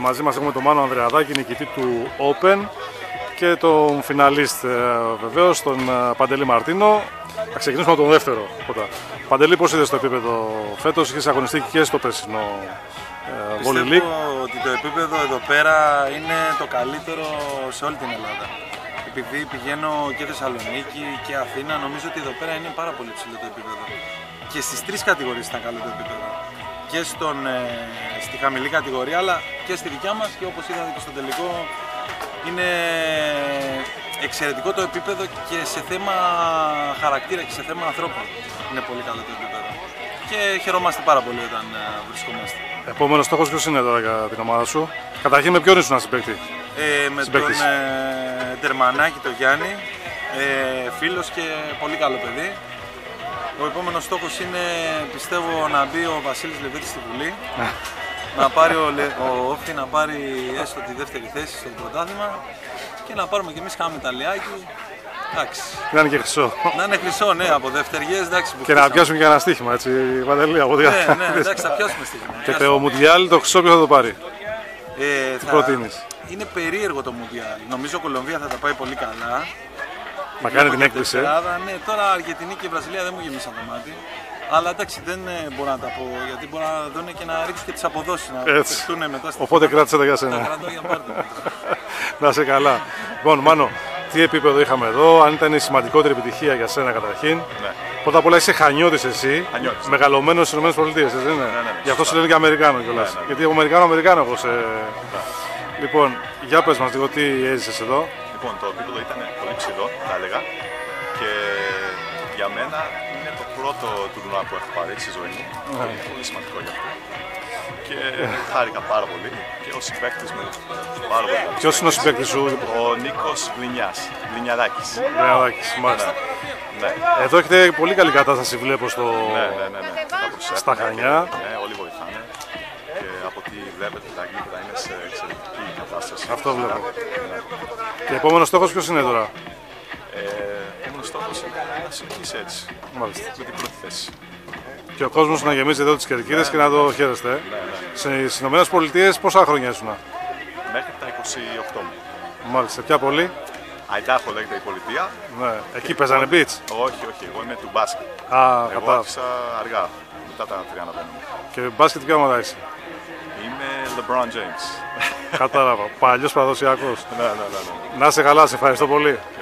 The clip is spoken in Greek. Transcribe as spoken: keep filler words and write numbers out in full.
μαζί μας έχουμε τον Μάνο Ανδρεαδάκη, νικητή του Open, και τον φιναλίστ βεβαίως, τον Παντελή Μαρτίνο. Θα ξεκινήσουμε από τον δεύτερο. Παντελή, πώς είδες το επίπεδο φέτος? Είχες αγωνιστεί και στο περσινό Volley League. Πιστεύω ότι το επίπεδο εδώ πέρα είναι το καλύτερο σε όλη την Ελλάδα. Επειδή πηγαίνω και Θεσσαλονίκη και Αθήνα, νομίζω ότι εδώ πέρα είναι πάρα πολύ ψηλό το επίπεδο. Και στις τρεις κατηγορίες ήταν καλό το επίπεδο. Και στον, ε, στη χαμηλή κατηγορία, αλλά και στη δικιά μας, και όπως είδατε και στο τελικό, είναι εξαιρετικό το επίπεδο και σε θέμα χαρακτήρα και σε θέμα ανθρώπων. Είναι πολύ καλό το επίπεδο. Και χαιρόμαστε πάρα πολύ όταν ε, βρισκόμαστε. Επόμενος στόχος ποιος είναι τώρα για την ομάδα σου? Καταρχήν με ποιον ήσουν να συμπαίχτη? Ε, με τον ε, Τερμανάκη, τον Γιάννη, ε, φίλος και πολύ καλό παιδί. Ο επόμενος στόχος είναι, πιστεύω, να μπει ο Βασίλης Λεβίτης στη Βουλή. Να πάρει ο, ο Όφη να πάρει έστω τη δεύτερη θέση στο πρωτάθλημα και να πάρουμε κι εμείς κάνα μεταλλιάκι. Εντάξει. Να είναι και χρυσό. Να είναι χρυσό, ναι, από δευτεριές, εντάξει. Και να πιάσουμε και ένα στοίχημα, έτσι, Παντελή, από ναι, ναι, εντάξει, θα πιάσουμε στοίχημα. Και το Μουντιάλ, το χρυσό ποιο θα το πάρει? Ε, Τι θα... προτείνεις? Είναι περίεργο το Μουντιάλ. Νομίζω η Κολομβία θα τα πάει πολύ καλά. Θα κάνει την έκπληξη. Ναι, τώρα Αργεντινή και η Βραζιλία δεν μου γεμίσαν το μάτι. Αλλά εντάξει, δεν μπορώ να τα πω, γιατί μπορεί να δουν και να ρίξουν και τις αποδόσεις, να παιχτούν μετά στην. Οπότε κράτησε τα για σένα. Τα κρατώ για πάρτι. Να είσαι καλά. Λοιπόν, Μάνο, τι επίπεδο είχαμε εδώ, αν ήταν η σημαντικότερη επιτυχία για σένα καταρχήν? Ναι. Πρώτα απ' όλα είσαι Χανιώτης εσύ, Χανιώτης. μεγαλωμένος στις ΗΠΑ, έτσι δεν είναι? Ναι, ναι, ναι. Γι' αυτό σε λένε και Αμερικάνο κιόλας. Ναι, ναι. Γιατί από Αμερικάνο-Αμερικάνο εγώ σε. Ναι. Λοιπόν, για πες μας λίγο τι έζησες εδώ. Λοιπόν, το επίπεδο ήταν πολύ ψηλό, θα έλεγα. Και για μένα είναι το πρώτο τουρνουά που έχω πάρει στη ζωή μου. Ναι. Είναι πολύ σημαντικό για αυτό. Και χάρηκα πάρα πολύ και ο συμπαίκτης μου πάρα πολύ. Ποιος είναι ο συμπαίκτης σου? Ο Νίκος Βληνιάς, Βληνιαδάκης. Βληνιαδάκης, μάλιστα. Ναι. Εδώ έχετε πολύ καλή κατάσταση, βλέπω στο... Ναι, ναι, ναι, ναι. στα Χανιά. Ναι, όλοι βοηθάνε. Και από ό,τι βλέπετε τα γήπεδα είναι σε εξαιρετική κατάσταση. Αυτό βλέπω. Ναι. Και επόμενος στόχος ποιος είναι τώρα? Ε, επόμενος στόχος είναι να συνεχίσει έτσι. Μάλιστα. Με την πρώτη θέση. Και ο κόσμος να γεμίζει εδώ τις κερκίδες, ναι, και να το χαίρεστε. Ναι, ναι. Στις Ηνωμένες Πολιτείες πόσα χρόνια ήσουν? Μέχρι τα είκοσι οκτώ μου. Μάλιστα, ποια πόλη? Αϊντάχο λέγεται η πολιτεία. Ναι. Εκεί παίζανε beach? Όχι, όχι, εγώ είμαι του μπάσκετ. Α, εγώ κατά. άφησα αργά, μετά τα τριάντα πέντε μου. Και μπάσκετ ποια ομάδα είσαι? Είμαι LeBron James. Κατάλαβα. Παλιός παραδοσιακός. Ναι, ναι, ναι, ναι. Να είσαι καλά, σε ευχαριστώ πολύ.